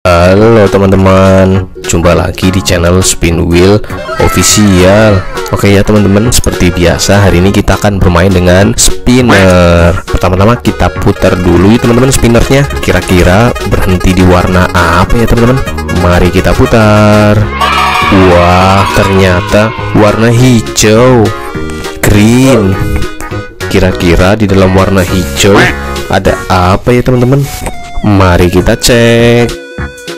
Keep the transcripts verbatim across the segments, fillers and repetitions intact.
Halo teman-teman, jumpa lagi di channel Spin Wheel Official. Oke ya teman-teman, seperti biasa hari ini kita akan bermain dengan spinner. Pertama-tama kita putar dulu ya teman-teman spinnernya. Kira-kira berhenti di warna apa ya teman-teman? Mari kita putar. Wah, ternyata warna hijau, green. Kira-kira di dalam warna hijau ada apa ya teman-teman? Mari kita cek.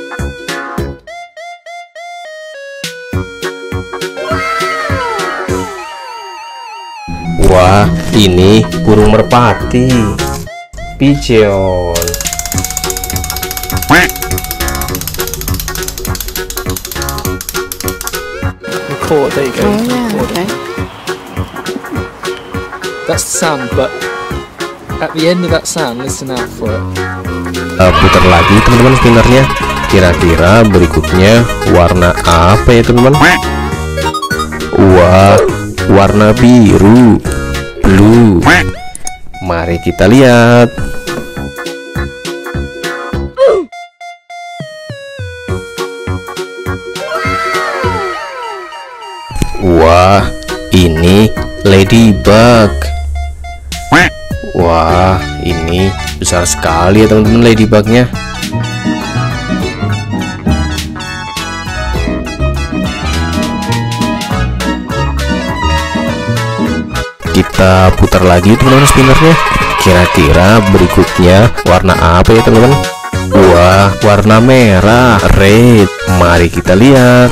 Wah, ini burung merpati, pigeon. Record, there you go. Oh yeah, okay. That's the sound, but at the end of that sound, listen out for it. Uh, putar lagi teman-teman spinnernya. Kira-kira berikutnya warna apa ya teman-teman? Wah, warna biru, blue. Mari kita lihat. Wah, ini ladybug. Wah, ini besar sekali ya teman-teman ladybugnya. Kita putar lagi teman-teman spinnernya. Kira-kira berikutnya warna apa ya teman-teman? Wah, warna merah, red. Mari kita lihat.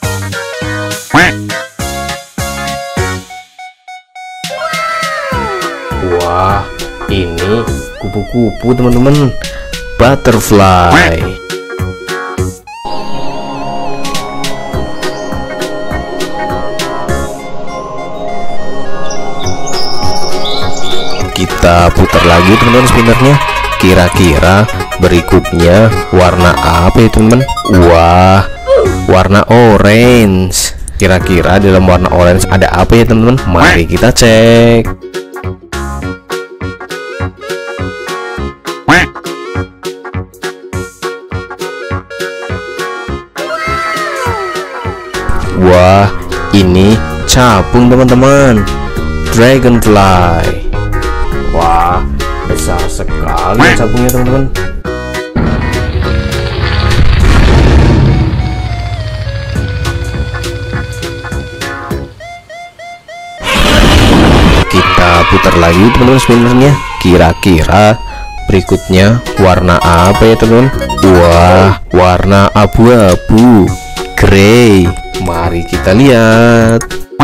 Wah, ini kupu-kupu teman-teman, butterfly. Kita putar lagi teman-teman spinnernya. Kira-kira berikutnya warna apa ya teman-teman? Wah, warna orange. Kira-kira dalam warna orange ada apa ya teman-teman? Mari kita cek. Wah, ini capung teman-teman, dragonfly. Wah, besar sekali ya capungnya teman-teman. Kita putar lagi teman-teman spinnernya. Kira-kira berikutnya warna apa ya teman-teman? Wah, warna abu-abu, grey. Mari kita lihat.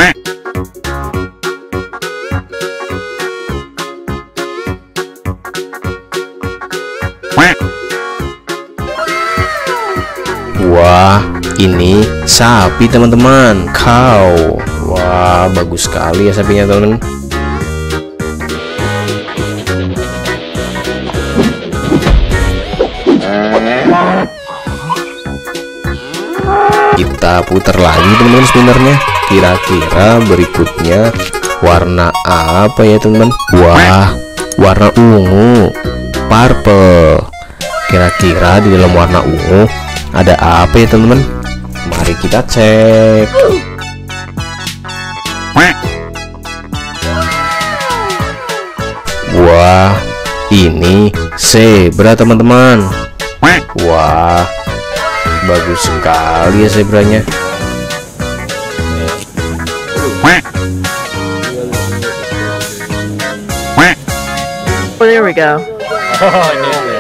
Wah, ini sapi teman-teman, cow. Wah, bagus sekali ya sapinya teman-teman. Kita putar lagi teman-teman spinnernya. Kira-kira berikutnya warna apa ya teman-teman? Wah, warna ungu, purple. Kira-kira di dalam warna ungu ada apa ya teman-teman? Mari kita cek. Wah, ini zebra teman-teman. Wah, bagus sekali ya zebranya. Well, there we go. Oh, I knew it.